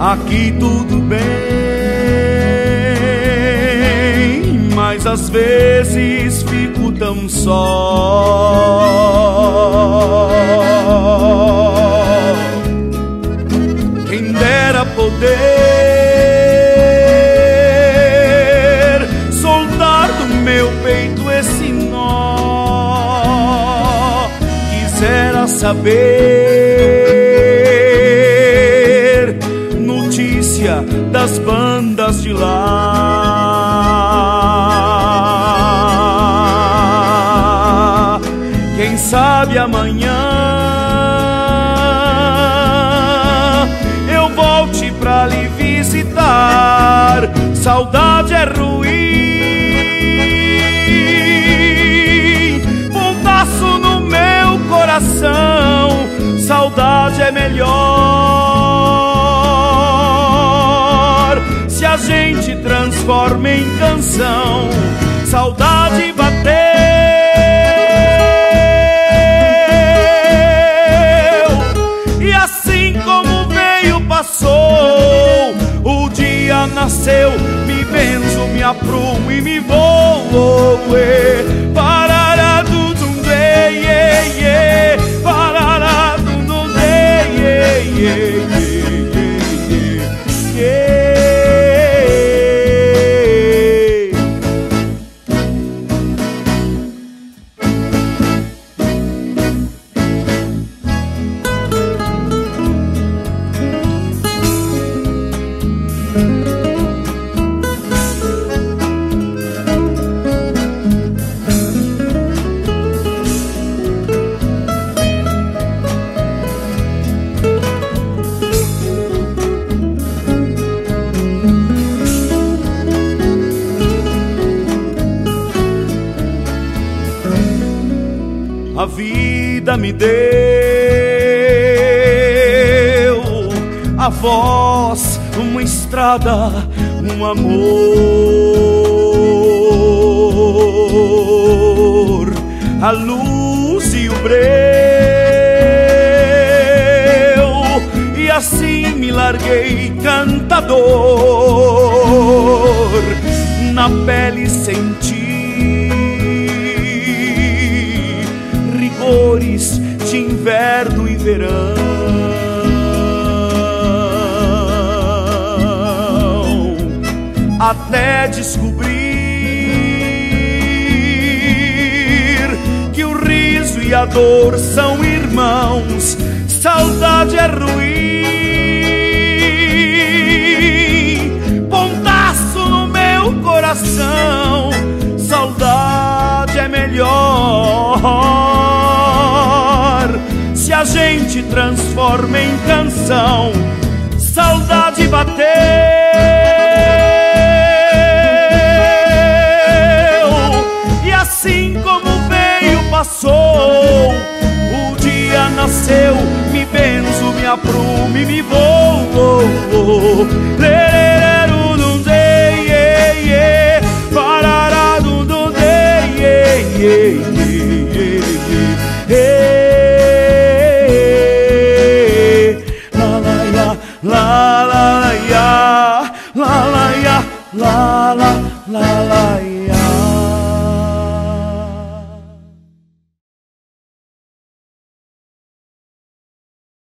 aqui tudo bem, mas às vezes fico tão só. Quem dera poder soltar do meu peito esse nó. Quisera saber notícia das bandas de lá. Quem sabe amanhã eu volte pra lhe visitar. Saudade é ruim, pontaço no meu coração. Saudade é melhor se a gente transforma em canção. Saudade bateu e assim como veio passou. O dia nasceu, me benzo, me aprumo e me vou. Parará dum dum dei, parará dum dum dei, a vida me deu a voz, uma estrada, um amor, a luz e o breu, e assim me larguei cantador. Na pele senti cores de inverno e verão, até descobrir que o riso e a dor são irmãos. Saudade é ruim, pontaço no meu coração. Saudade é melhor se a gente transforma em canção. Saudade bateu e assim como veio passou. O dia nasceu, me benzo, me aprumo e me vou. Lerero dum dei, parará dum dum dei, la la la ya, la la ya, la la la la.